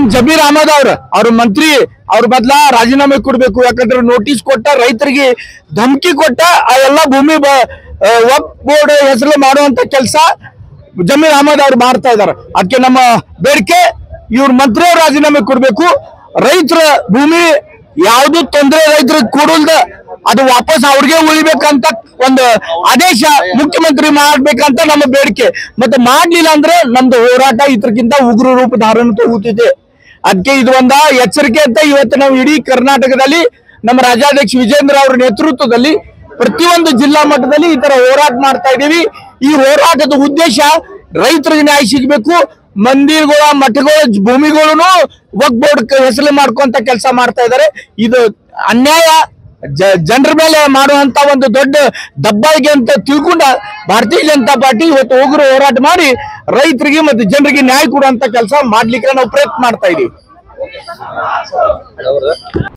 ಜಮೀರ್ ಅಹಮದ್ ಅವ್ರ ಮಂತ್ರಿ ಅವ್ರ ಬದಲ ರಾಜೀನಾಮೆ ಕೊಡ್ಬೇಕು. ಯಾಕಂದ್ರೆ ನೋಟಿಸ್ ಕೊಟ್ಟ ರೈತರಿಗೆ ಧಮಕಿ ಕೊಟ್ಟ ಆ ಎಲ್ಲ ಭೂಮಿ ವಕ್ಫ್ ಬೋರ್ಡ್ ಹೆಸರು ಮಾಡುವಂತ ಕೆಲಸ ಜಮೀರ್ ಅಹಮದ್ ಅವ್ರು ಮಾಡ್ತಾ ಇದಾರೆ. ಅದಕ್ಕೆ ನಮ್ಮ ಬೇಡಿಕೆ ಇವ್ರ ಮಂತ್ರಿ ರಾಜೀನಾಮೆ ಕೊಡ್ಬೇಕು. ರೈತರ ಭೂಮಿ ಯಾವ್ದು ತೊಂದರೆ ರೈತರಿಗೆ ಕೊಡಲ್ದ ಅದು ವಾಪಸ್ ಅವ್ರಿಗೆ ಉಳಿಬೇಕಂತ ಒಂದು ಆದೇಶ ಮುಖ್ಯಮಂತ್ರಿ ಮಾಡ್ಬೇಕಂತ ನಮ್ಮ ಬೇಡಿಕೆ. ಮತ್ತೆ ಮಾಡ್ಲಿಲ್ಲ ಅಂದ್ರೆ ನಮ್ದು ಹೋರಾಟ ಇದಕ್ಕಿಂತ ಉಗ್ರ ರೂಪ ಧಾರಣ ತಗೋತಿದೆ. ಅದಕ್ಕೆ ಇದು ಒಂದ ಎಚ್ಚರಿಕೆ ಅಂತ ಇವತ್ತು ನಾವು ಇಡೀ ಕರ್ನಾಟಕದಲ್ಲಿ ನಮ್ಮ ರಾಜ್ಯಾಧ್ಯಕ್ಷ ವಿಜೇಂದ್ರ ಅವರ ನೇತೃತ್ವದಲ್ಲಿ ಪ್ರತಿಯೊಂದು ಜಿಲ್ಲಾ ಮಟ್ಟದಲ್ಲಿ ಈ ತರ ಹೋರಾಟ ಮಾಡ್ತಾ ಇದೀವಿ. ಈ ಹೋರಾಟದ ಉದ್ದೇಶ ರೈತರಿಗೆ ನ್ಯಾಯ ಸಿಗಬೇಕು. ಮಂದಿರಗಳ ಮಠಗಳ ಭೂಮಿಗಳನ್ನು ವಕ್ಫ್ ಬೋರ್ಡ್ ಹೆಸರು ಮಾಡ್ಕೊಂತ ಕೆಲಸ ಮಾಡ್ತಾ ಇದ್ದಾರೆ. ಇದು ಅನ್ಯಾಯ, ಜನರ ಮೇಲೆ ಮಾಡುವಂತ ಒಂದು ದೊಡ್ಡ ದಬ್ಬಾಳಿಕೆ ಅಂತ ತಿಳ್ಕೊಂಡ ಭಾರತೀಯ ಜನತಾ ಪಾರ್ಟಿ ಇವತ್ತು ಉಗ್ರ ಹೋರಾಟ ಮಾಡಿ ರೈತರಿಗೆ ಮತ್ತು ಜನರಿಗೆ ನ್ಯಾಯ ಕೊಡುವಂತ ಕೆಲಸ ಮಾಡ್ಲಿಕ್ಕೆ ನಾವು ಪ್ರಯತ್ನ ಮಾಡ್ತಾ ಇದೀವಿ.